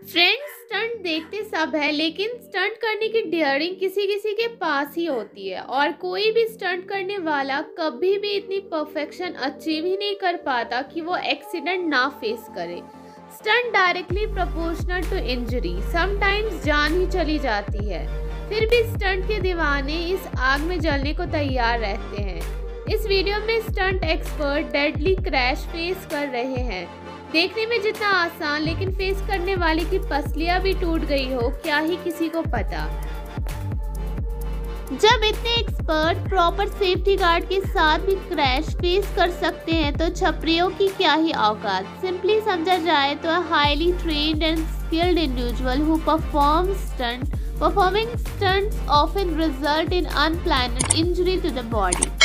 Friends, stunt देखते सब है, लेकिन स्टंट करने की डेयरिंग किसी किसी के पास ही होती है और कोई भी स्टंट करने वाला कभी भी इतनी परफेक्शन अचीव ही नहीं कर पाता कि वो एक्सीडेंट ना फेस करे। Stunt directly proportional to injury, sometimes जान ही चली जाती है। फिर भी स्टंट के दीवाने इस आग में जलने को तैयार रहते हैं। इस वीडियो में stunt expert deadly crash face कर रहे हैं। देखने में जितना आसान, लेकिन फेस करने वाले की पसलियां भी टूट गई हो, क्या ही किसी को पता। जब इतने एक्सपर्ट प्रॉपर सेफ्टी गार्ड के साथ भी क्रैश फेस कर सकते हैं तो छपरियों की क्या ही औकात। सिंपली समझा जाए तो highly trained and skilled individual who performing stunts often result in unplanned injury to the body.